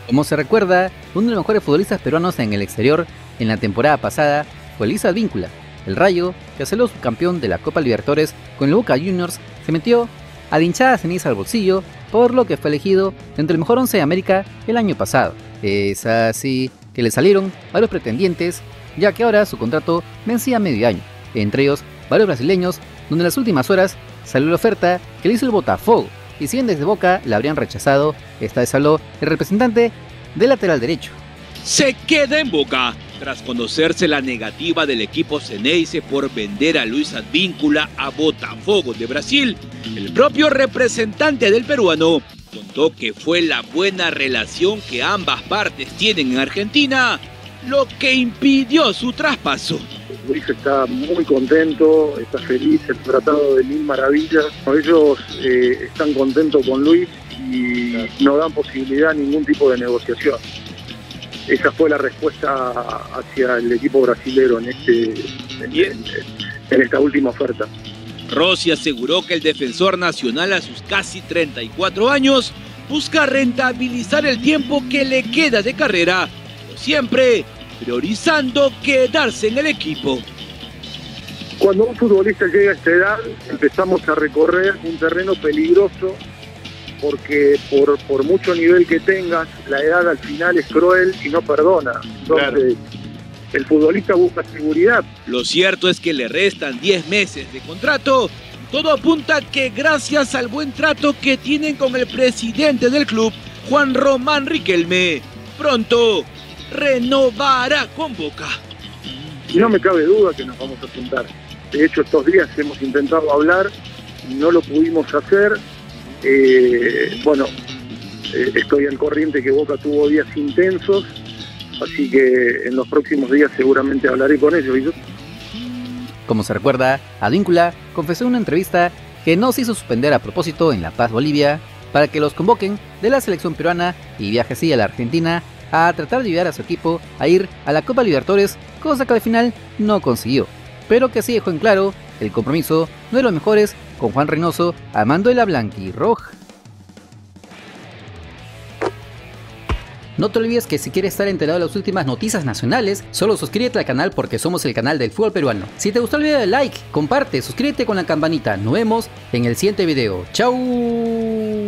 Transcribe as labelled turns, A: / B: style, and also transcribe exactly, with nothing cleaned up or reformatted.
A: Como se recuerda, uno de los mejores futbolistas peruanos en el exterior en la temporada pasada fue Luis Advíncula. El Rayo, que salió subcampeón de la Copa Libertadores con el Boca Juniors, se metió a la hinchada ceniza al bolsillo, por lo que fue elegido entre el mejor once de América el año pasado. Es así que le salieron varios pretendientes, ya que ahora su contrato vencía a medio año, entre ellos varios brasileños, donde en las últimas horas salió la oferta que le hizo el Botafogo, y si bien desde Boca la habrían rechazado, esta vez habló el representante del lateral derecho.
B: Se queda en Boca, tras conocerse la negativa del equipo Ceneice por vender a Luis Advíncula a Botafogo de Brasil. El propio representante del peruano contó que fue la buena relación que ambas partes tienen en Argentina lo que impidió su traspaso.
C: Luis está muy contento, está feliz, el tratado de mil maravillas. Ellos eh, están contentos con Luis y no dan posibilidad a ningún tipo de negociación. Esa fue la respuesta hacia el equipo brasilero en, este, en, en, en esta última oferta.
B: Rossi aseguró que el defensor nacional a sus casi treinta y cuatro años busca rentabilizar el tiempo que le queda de carrera, pero siempre priorizando quedarse en el equipo.
C: Cuando un futbolista llega a esta edad, empezamos a recorrer un terreno peligroso, porque por, por mucho nivel que tengas, la edad al final es cruel y no perdona. Entonces, claro, el futbolista busca seguridad.
B: Lo cierto es que le restan diez meses de contrato. Todo apunta que gracias al buen trato que tienen con el presidente del club, Juan Román Riquelme, pronto renovará con Boca.
C: Y no me cabe duda que nos vamos a juntar. De hecho, estos días hemos intentado hablar y no lo pudimos hacer. Eh, bueno, eh, estoy al corriente que Boca tuvo días intensos, así que en los próximos días seguramente hablaré con ellos. ¿Y yo?
A: Como se recuerda, Advíncula confesó en una entrevista que no se hizo suspender a propósito en La Paz, Bolivia, para que los convoquen de la selección peruana y viaje así a la Argentina a tratar de ayudar a su equipo a ir a la Copa Libertadores, cosa que al final no consiguió, pero que sí dejó en claro el compromiso no de los mejores con Juan Reynoso a mando de la blanquirroja. No te olvides que si quieres estar enterado de las últimas noticias nacionales, solo suscríbete al canal porque somos el canal del fútbol peruano. Si te gustó el video, dale like, comparte, suscríbete con la campanita. Nos vemos en el siguiente video. ¡Chau!